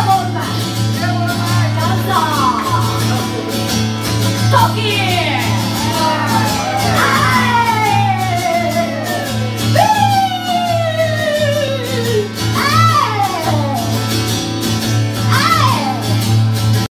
ボールマン。どうぞ。トキ